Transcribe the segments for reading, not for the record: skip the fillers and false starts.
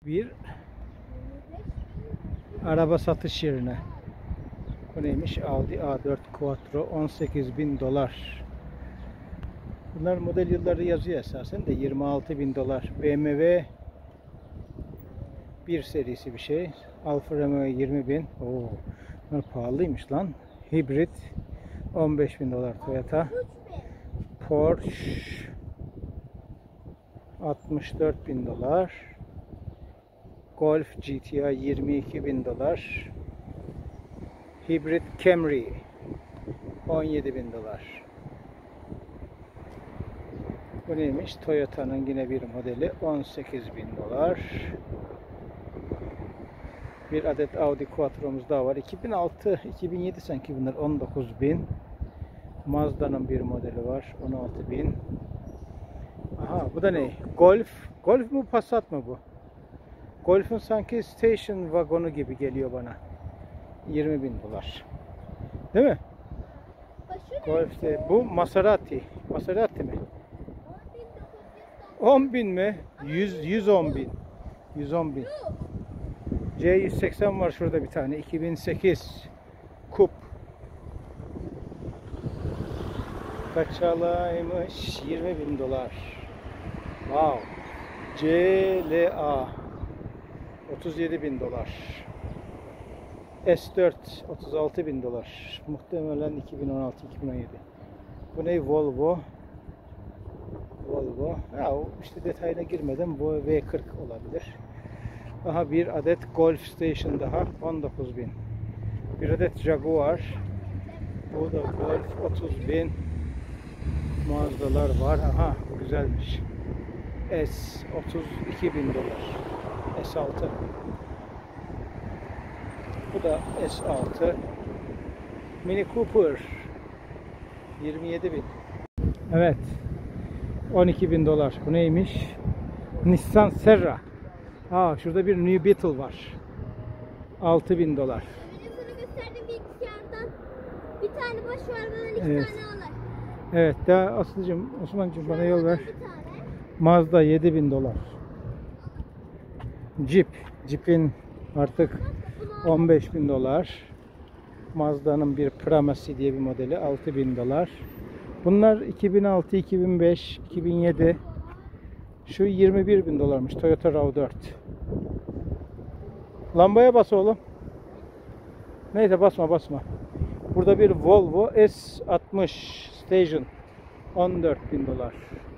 bir araba satış yerine. Bu neymiş? Audi A4 Quattro 18.000 dolar. Bunlar model yılları yazıyor esasen de 26.000 dolar. BMW 1 serisi bir şey. Alfa Romeo 20.000. Oo, bunlar pahalıymış lan. Hibrit 15.000 dolar Toyota. Porsche 64.000 dolar. Golf GTI 22.000 dolar. Hibrit Camry 17.000 dolar. Bu neymiş? Toyota'nın yine bir modeli 18.000 dolar. Bir adet Audi Quattro'muz daha var. 2006, 2007 sanki bunlar 19.000. Mazda'nın bir modeli var 16.000. Aha, bu da ne? Golf. Golf mu Passat mı bu? Golf'un sanki station vagonu gibi geliyor bana. 20.000 dolar. Değil mi? Golf de. Bu Maserati. Maserati mi? 10.000 mi? 110.000. 110.000. C180 var şurada bir tane. 2008. Kup. Kaçalaymış? 20.000 dolar. Wow. CLA 37.000 dolar. S4 36.000 dolar. Muhtemelen 2016-2017. Bu ne? Volvo. Volvo. Ya işte detayına girmeden bu V40 olabilir. Daha bir adet Golf Station daha 19.000. Bir adet Jaguar. Bu da Golf 30.000. Mazda'lar var. Aha güzelmiş. S 32.000 dolar. S6. Bu da S6. Mini Cooper 27.000. Evet. 12.000 dolar. Bu neymiş? Nissan Serra. Aa, şurada bir New Beetle var. 6.000 dolar. Sana gösterdiğim bilgisayardan bir tane boş var, bana iki Evet. tane alır. Evet, daha Aslıcığım, Osman'cığım bana yol ver. Mazda 7.000 dolar. Jeep'in artık 15.000 dolar. Mazda'nın bir Pramacy diye bir modeli 6.000 dolar. Bunlar 2006, 2005, 2007. Şu 21.000 dolarmış. Toyota RAV4. Lambaya bas oğlum. Neyse basma. Burada bir Volvo S60 Station 14.000 dolar.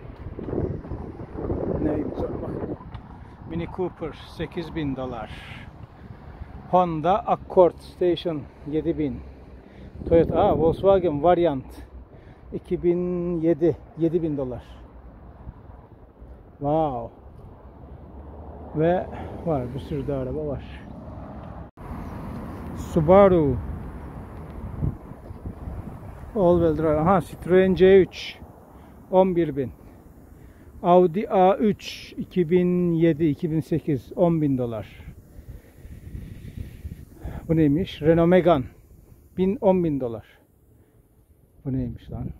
Neymiş bak. Mini Cooper 8.000 dolar. Honda Accord Station 7.000. Toyota, Volkswagen Variant 2007 7.000 dolar. Wow. Ve var bir sürü de araba var. Subaru All-wheel drive. Aha, Citroen C3 11.000. Audi A3 2007-2008 10.000 dolar. Bu neymiş? Renault Megane 10.000 dolar. Bu neymiş lan?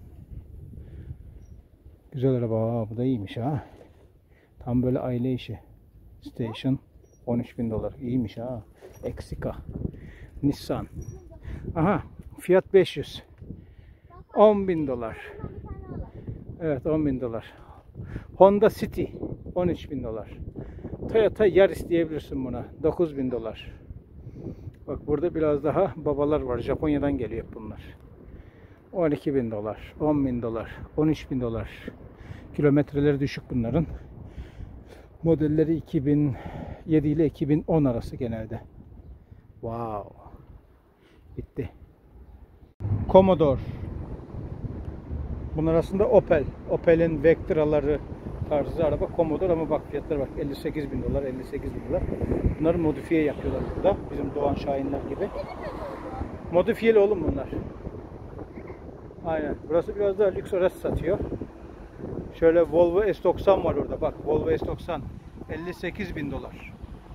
Güzel araba. Aa, bu da iyiymiş ha. Tam böyle aile işi. Station 13.000 dolar. İyiymiş ha. Exika. Nissan. Aha. Fiat 500. 10.000 dolar. Evet, 10.000 dolar. Honda City 13.000 dolar. Toyota Yaris diyebilirsin buna. 9.000 dolar. Bak burada biraz daha babalar var. Japonya'dan geliyor bunlar. 12.000 dolar. 10.000 dolar. 13.000 dolar. Kilometreleri düşük bunların. Modelleri 2007 ile 2010 arası genelde. Wow. Bitti. Commodore. Bunlar aslında Opel. Opel'in Vectra'ları tarzı araba Commodore ama bak fiyatlara bak. 58.000 dolar, 58.000 dolar. Bunları modifiye yapıyorlar burada. Bizim Doğan Şahinler gibi. Modifiyeli oğlum bunlar. Aynen. Burası biraz daha lüks araç satıyor. Şöyle Volvo S90 var orada. Bak Volvo S90. 58.000 dolar.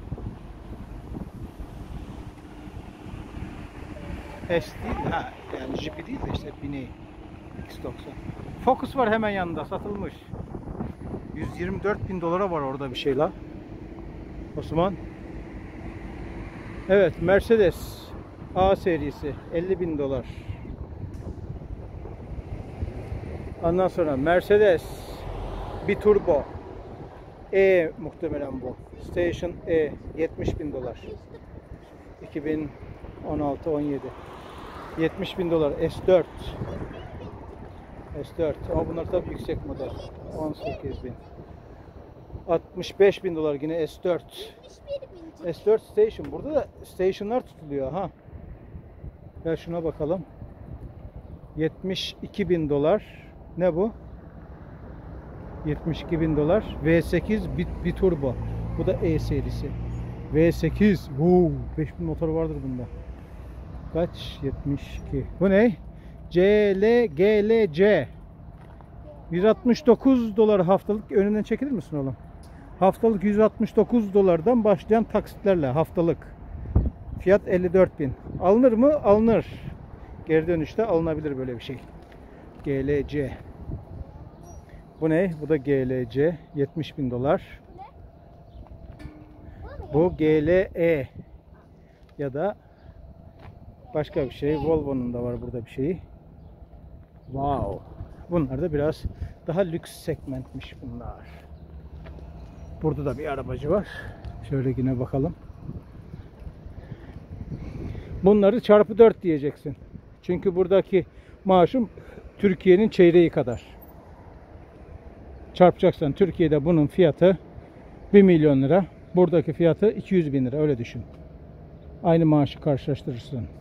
S değil ha. Yani Jeep'i değil de işte bineği. X90. Focus var hemen yanında, satılmış. 124.000 dolara var orada bir şey la. Osman. Evet, Mercedes A serisi 50.000 dolar. Ondan sonra Mercedes Biturbo E muhtemelen bu. Station E 70.000 dolar. 2016-17. 70.000 dolar S4. S4 ama bunlar tabii yüksek model. 18.000. 65.000 dolar yine S4. 71 bin. S4 Station. Burada da stationlar tutuluyor ha. Gel şuna bakalım. 72.000 dolar. Ne bu? 72.000 dolar. V8 Biturbo. Bu da E serisi. V8. Wow, 5000 motoru vardır bunda. Kaç? 72. Bu ne? GLC. 169 dolar haftalık. Önünden çekilir misin oğlum? Haftalık 169 dolardan başlayan taksitlerle haftalık. Fiyat 54.000. Alınır mı? Alınır. Geri dönüşte alınabilir böyle bir şey. GLC. Bu ne? Bu da GLC. 70.000 dolar. Bu GLE. Ya da başka bir şey. Volvo'nun da var burada bir şeyi. Wow. Bunlar da biraz daha lüks segmentmiş bunlar. Burada da bir arabacı var. Şöyle yine bakalım. Bunları çarpı 4 diyeceksin. Çünkü buradaki maaşım Türkiye'nin çeyreği kadar. Çarpacaksan Türkiye'de bunun fiyatı 1 milyon lira. Buradaki fiyatı 200.000 lira. Öyle düşün. Aynı maaşı karşılaştırırsın.